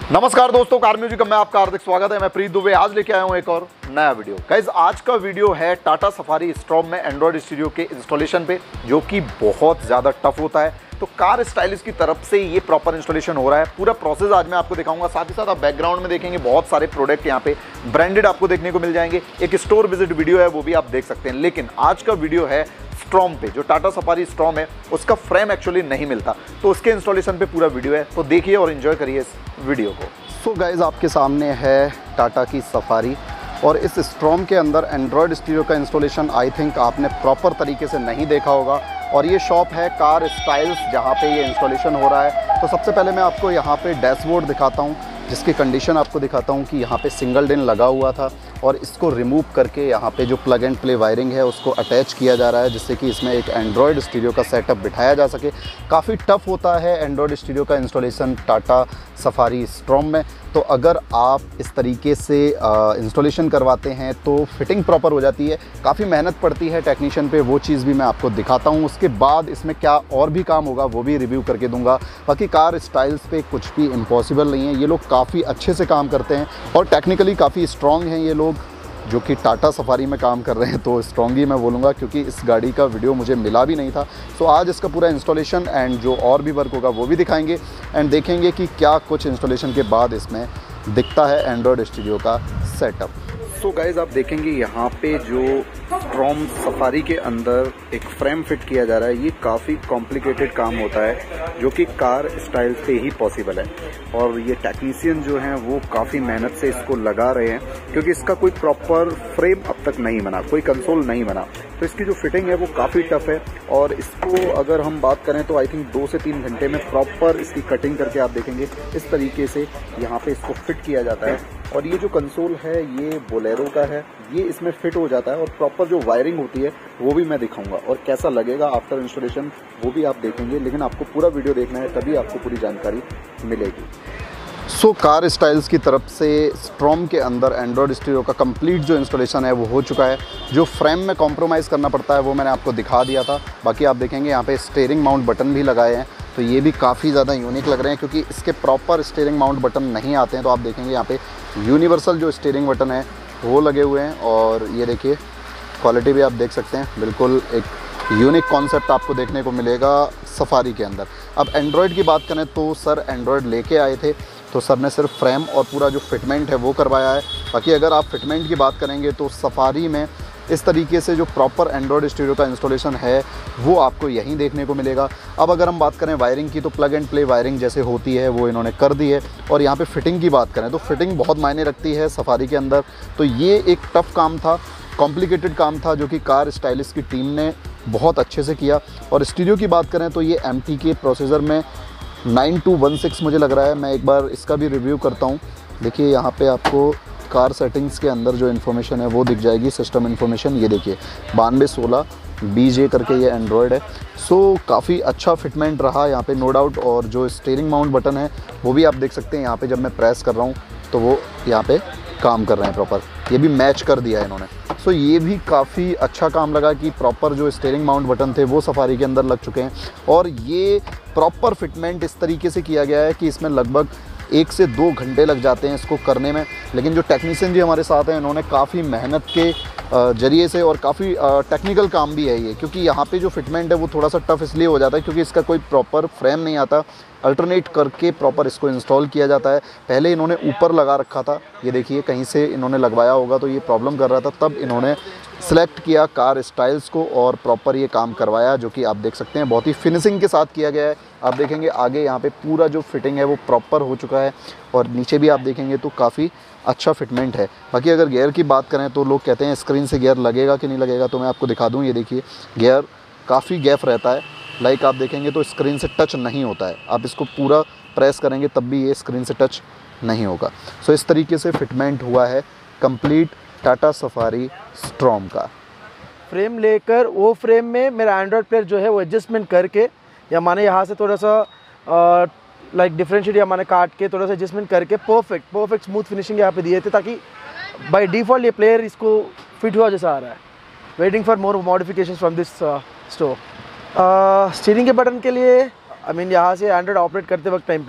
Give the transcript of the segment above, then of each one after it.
नमस्कार दोस्तों, car music में आपका हार्दिक स्वागत है। मैं प्रीत दुबे आज लेके आया हूं एक और नया वीडियो। गाइस, आज का वीडियो है टाटा सफारी स्टॉर्म में एंड्रॉयड स्टूडियो के इंस्टॉलेशन पे, जो कि बहुत ज़्यादा टफ होता है। तो कार स्टाइलिश की तरफ से ये प्रॉपर इंस्टॉलेशन हो रहा है। पूरा प्रोसेस आज मैं आपको दिखाऊंगा। साथ ही साथ आप बैकग्राउंड में देखेंगे बहुत सारे प्रोडक्ट यहाँ पे ब्रांडेड आपको देखने को मिल जाएंगे। एक स्टोर विजिट वीडियो है, वो भी आप देख सकते हैं। लेकिन आज का वीडियो है स्टॉर्म पे, जो टाटा सफारी स्टॉर्म है उसका फ्रेम एक्चुअली नहीं मिलता, तो उसके इंस्टॉलेशन पे पूरा वीडियो है। तो देखिए और एंजॉय करिए इस वीडियो को। सो गाइज, आपके सामने है टाटा की सफारी और इस स्टॉर्म के अंदर एंड्रॉयड स्टूडियो का इंस्टॉलेशन आई थिंक आपने प्रॉपर तरीके से नहीं देखा होगा। और ये शॉप है कार स्टाइल्स, जहाँ पे ये इंस्टॉलेशन हो रहा है। तो सबसे पहले मैं आपको यहाँ पे डैशबोर्ड दिखाता हूँ, जिसकी कंडीशन आपको दिखाता हूँ कि यहाँ पे सिंगल डिन लगा हुआ था और इसको रिमूव करके यहाँ पे जो प्लग एंड प्ले वायरिंग है उसको अटैच किया जा रहा है, जिससे कि इसमें एक एंड्रॉयड स्टूडियो का सेटअप बिठाया जा सके। काफ़ी टफ होता है एंड्रॉयड स्टूडियो का इंस्टॉलेशन टाटा सफारी स्टॉर्म में। तो अगर आप इस तरीके से इंस्टॉलेशन करवाते हैं तो फिटिंग प्रॉपर हो जाती है। काफ़ी मेहनत पड़ती है टेक्नीशियन पे, वो चीज़ भी मैं आपको दिखाता हूँ। उसके बाद इसमें क्या और भी काम होगा वो भी रिव्यू करके दूंगा। बाकी कार स्टाइल्स पे कुछ भी इम्पॉसिबल नहीं है। ये लोग काफ़ी अच्छे से काम करते हैं और टेक्निकली काफ़ी स्ट्रॉन्ग हैं ये लोग, जो कि टाटा सफारी में काम कर रहे हैं। तो स्ट्रॉन्ग ही मैं बोलूँगा, क्योंकि इस गाड़ी का वीडियो मुझे मिला भी नहीं था। सो आज इसका पूरा इंस्टॉलेशन एंड जो और भी वर्क होगा वो भी दिखाएंगे एंड देखेंगे कि क्या कुछ इंस्टॉलेशन के बाद इसमें दिखता है एंड्रॉयड स्टूडियो का सेटअप। सो गाइज, आप देखेंगे यहाँ पे जो स्टॉर्म सफारी के अंदर एक फ्रेम फिट किया जा रहा है, ये काफ़ी कॉम्प्लिकेटेड काम होता है, जो कि कार स्टाइल पे ही पॉसिबल है। और ये टेक्नीशियन जो हैं वो काफ़ी मेहनत से इसको लगा रहे हैं, क्योंकि इसका कोई प्रॉपर फ्रेम अब तक नहीं बना, कोई कंसोल नहीं बना। तो इसकी जो फिटिंग है वो काफ़ी टफ है। और इसको अगर हम बात करें तो आई थिंक 2 से 3 घंटे में प्रॉपर इसकी कटिंग करके आप देखेंगे इस तरीके से यहाँ पे इसको फिट किया जाता है। और ये जो कंसोल है ये बोलेरो का है, ये इसमें फिट हो जाता है और प्रॉपर जो वायरिंग होती है वो भी मैं दिखाऊंगा। और कैसा लगेगा आफ्टर इंस्टॉलेशन वो भी आप देखेंगे। लेकिन आपको पूरा वीडियो देखना है, तभी आपको पूरी जानकारी मिलेगी। सो कार स्टाइल्स की तरफ से स्टॉर्म के अंदर एंड्रॉयड स्टूडियो का कंप्लीट जो इंस्टॉलेशन है वो हो चुका है। जो फ्रेम में कॉम्प्रोमाइज़ करना पड़ता है वो मैंने आपको दिखा दिया था। बाकी आप देखेंगे यहाँ पे स्टीयरिंग माउंट बटन भी लगाए हैं, तो ये भी काफ़ी ज़्यादा यूनिक लग रहे हैं, क्योंकि इसके प्रॉपर स्टीयरिंग माउंट बटन नहीं आते हैं। तो आप देखेंगे यहाँ पे यूनिवर्सल जो स्टीयरिंग बटन है वो लगे हुए हैं। और ये देखिए क्वालिटी भी आप देख सकते हैं, बिल्कुल एक यूनिक कॉन्सेप्ट आपको देखने को मिलेगा सफारी के अंदर। अब एंड्रॉयड की बात करें तो सर एंड्रॉयड लेके आए थे, तो सर ने सिर्फ फ्रेम और पूरा जो फिटमेंट है वो करवाया है। बाकी अगर आप फिटमेंट की बात करेंगे तो सफारी में इस तरीके से जो प्रॉपर एंड्रॉयड स्टूडियो का इंस्टॉलेशन है वो आपको यहीं देखने को मिलेगा। अब अगर हम बात करें वायरिंग की, तो प्लग एंड प्ले वायरिंग जैसे होती है वो इन्होंने कर दी है। और यहाँ पे फिटिंग की बात करें तो फिटिंग बहुत मायने रखती है सफारी के अंदर। तो ये एक टफ़ काम था, कॉम्प्लिकेटेड काम था, जो कि कार स्टाइलिश की टीम ने बहुत अच्छे से किया। और स्टूडियो की बात करें तो ये MT के प्रोसेसर में 9216 मुझे लग रहा है। मैं एक बार इसका भी रिव्यू करता हूँ। देखिए यहाँ पे आपको कार सेटिंग्स के अंदर जो इन्फॉर्मेशन है वो दिख जाएगी, सिस्टम इन्फॉर्मेशन। ये देखिए 9216 BJ करके ये एंड्रॉयड है। सो काफ़ी अच्छा फिटमेंट रहा यहाँ पे, नो डाउट। और जो स्टीयरिंग माउंट बटन है वो भी आप देख सकते हैं, यहाँ पे जब मैं प्रेस कर रहा हूँ तो वो यहाँ पे काम कर रहे हैं प्रॉपर। ये भी मैच कर दिया है इन्होंने। सो ये भी काफ़ी अच्छा काम लगा कि प्रॉपर जो स्टीयरिंग माउंट बटन थे वो सफारी के अंदर लग चुके हैं। और ये प्रॉपर फिटमेंट इस तरीके से किया गया है कि इसमें लगभग 1 से 2 घंटे लग जाते हैं इसको करने में। लेकिन जो टेक्नीशियन जी हमारे साथ हैं, इन्होंने काफ़ी मेहनत के ज़रिए से, और काफ़ी टेक्निकल काम भी है ये, क्योंकि यहाँ पे जो फिटमेंट है वो थोड़ा सा टफ इसलिए हो जाता है क्योंकि इसका कोई प्रॉपर फ्रेम नहीं आता। अल्टरनेट करके प्रॉपर इसको इंस्टॉल किया जाता है। पहले इन्होंने ऊपर लगा रखा था, ये देखिए कहीं से इन्होंने लगवाया होगा तो ये प्रॉब्लम कर रहा था, तब इन्होंने सेलेक्ट किया कार स्टाइल्स को और प्रॉपर ये काम करवाया, जो कि आप देख सकते हैं बहुत ही फिनिशिंग के साथ किया गया है। आप देखेंगे आगे यहाँ पे पूरा जो फिटिंग है वो प्रॉपर हो चुका है और नीचे भी आप देखेंगे तो काफ़ी अच्छा फिटमेंट है। बाकी अगर गियर की बात करें तो लोग कहते हैं स्क्रीन से गियर लगेगा कि नहीं लगेगा, तो मैं आपको दिखा दूँ। ये देखिए गियर काफ़ी गैप रहता है, लाइक आप देखेंगे तो स्क्रीन से टच नहीं होता है। आप इसको पूरा प्रेस करेंगे तब भी ये स्क्रीन से टच नहीं होगा। सो इस तरीके से फिटमेंट हुआ है कंप्लीट टाटा सफारी स्टॉर्म का। फ्रेम लेकर वो फ्रेम में मेरा एंड्रॉयड प्लेयर जो है वो एडजस्टमेंट करके, या माने यहाँ से थोड़ा सा लाइक डिफरेंशिएट या माने काट के थोड़ा सा एडजस्टमेंट करके परफेक्ट स्मूथ फिनिशिंग यहाँ पे दिए थे, ताकि बाय डिफ़ॉल्ट ये प्लेयर इसको फिट हुआ जैसा आ रहा है। Waiting for more modification from this store. Steering के बटन के लिए आई मीन यहाँ से एंड्रॉयड ऑपरेट करते वक्त टाइम पे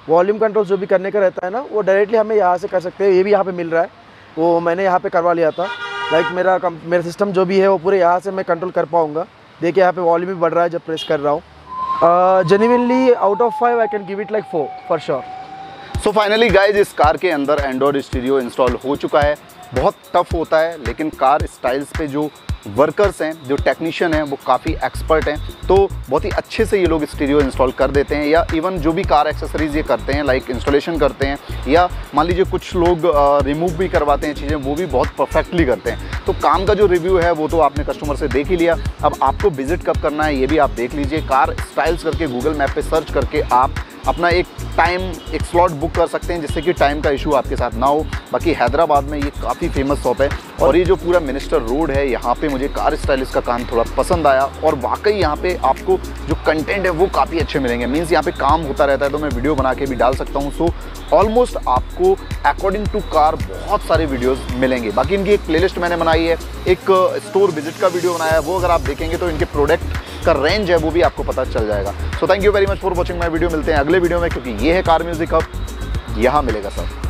वॉल्यूम कंट्रोल जो भी करने का रहता है ना, वो डायरेक्टली हमें यहाँ से कर सकते हैं। ये भी यहाँ पे मिल रहा है, वो मैंने यहाँ पे करवा लिया था। लाइक मेरा सिस्टम जो भी है वो पूरे यहाँ से मैं कंट्रोल कर पाऊँगा। देखिए यहाँ पे वॉल्यूम भी बढ़ रहा है जब प्रेस कर रहा हूँ। Genuinely out of 5 I can give it like 4 for sure. So finally guys, इस कार के अंदर एंड्रॉयड स्टीरियो इंस्टॉल हो चुका है। बहुत टफ होता है, लेकिन कार स्टाइल्स पे जो वर्कर्स हैं, जो टेक्नीशियन हैं, वो काफ़ी एक्सपर्ट हैं, तो बहुत ही अच्छे से ये लोग स्टीरियो इंस्टॉल कर देते हैं। या इवन जो भी कार एक्सेसरीज़ ये करते हैं, लाइक इंस्टॉलेशन करते हैं, या मान लीजिए कुछ लोग रिमूव भी करवाते हैं चीज़ें, वो भी बहुत परफेक्टली करते हैं। तो काम का जो रिव्यू है वो तो आपने कस्टमर से देख ही लिया। अब आपको विजिट कब करना है ये भी आप देख लीजिए। कार स्टाइल्स करके गूगल मैप पे सर्च करके आप अपना एक स्लॉट बुक कर सकते हैं, जिससे कि टाइम का इशू आपके साथ ना हो। बाकी हैदराबाद में ये काफ़ी फेमस शॉप है, और ये जो पूरा मिनिस्टर रोड है, यहाँ पे मुझे कार स्टाइलिस्ट का काम थोड़ा पसंद आया, और वाकई यहाँ पे आपको जो कंटेंट है वो काफ़ी अच्छे मिलेंगे। मीन्स यहाँ पे काम होता रहता है, तो मैं वीडियो बना के भी डाल सकता हूँ। सो ऑलमोस्ट आपको अकॉर्डिंग टू कार बहुत सारे वीडियोस मिलेंगे। बाकी इनकी एक प्लेलिस्ट मैंने बनाई है, एक स्टोर विजिट का वीडियो बनाया है, वो अगर आप देखेंगे तो इनके प्रोडक्ट का रेंज है वो भी आपको पता चल जाएगा। So thank you very much for watching my video. मिलते हैं अगले वीडियो में, क्योंकि ये है कार म्यूजिक हब, यहाँ मिलेगा सब।